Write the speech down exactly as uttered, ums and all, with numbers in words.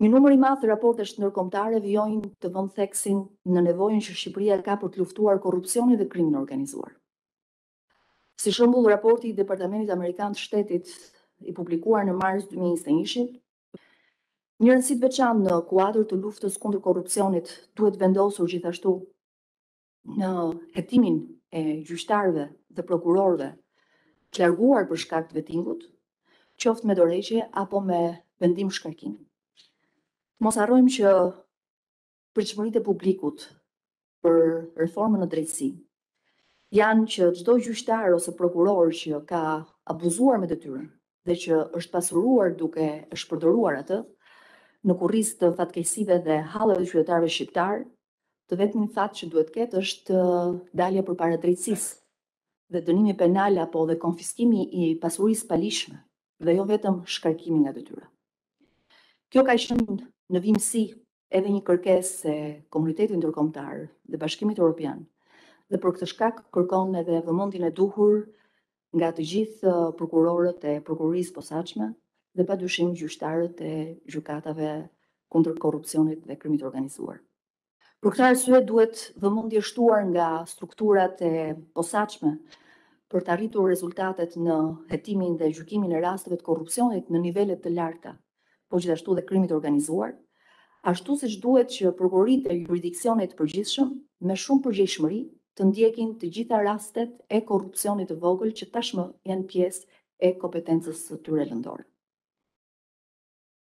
Një numër i madh të raportesh ndërkombëtare vijojnë të vënë theksin në nevojën që Shqipëria ka për të luftuar korrupsionin dhe krimin e organizuar. Si shembull, raporti i Departamentit Amerikan të Shtetit i publikuar në mars dy mijë e njëzet e një, një rëndësi të veçantë në kuadër të luftës kundër korrupsionit duhet vendosur gjithashtu në hetimin e gjyqtarëve dhe prokurorëve të larguar për shkak të vettingut, qoftë me dorëheqje apo me vendim shkarkimi. Mos harrojmë që pritshmëritë e publikut për reformën në drejtësi janë që çdo gjyqtar ose prokuror që ka abuzuar me detyrën dhe që është pasuruar duke e shpërdoruar atë në kurrizë të fatkeqësive dhe halleve të qytetarëve shqiptar, të vetmin fat që duhet ketë është dalja përpara drejtësisë dhe dënimi penal apo dhe konfiskimi i pasurisë palishme dhe jo vetëm shkarkimi nga detyra. Kjo ka qenë në vimësi edhe një kërkesë e komunitetit ndërkombëtar dhe Bashkimit Evropian, dhe për këtë shkak kërkon edhe vëmendjen e duhur nga të gjithë prokurorët e prokurorisë posaçme dhe padyshim gjyqtarët e gjykatave kundër korrupsionit dhe krimit të organizuar. Për këtë arsye duhet vëmendje shtuar nga strukturat e posaçme për të arritur rezultatet në hetimin dhe gjykimin e rasteve të korrupsionit në nivele të larta, po gjithashtu dhe krimit të organizuar, ashtu siç duhet që prokuroritë e jurisdiksionit të përgjithshëm me shumë përgjegjshmëri të ndjekin të gjitha rastet e korrupsionit të vogël që tashmë janë pjesë e kompetencës së tyre lëndore.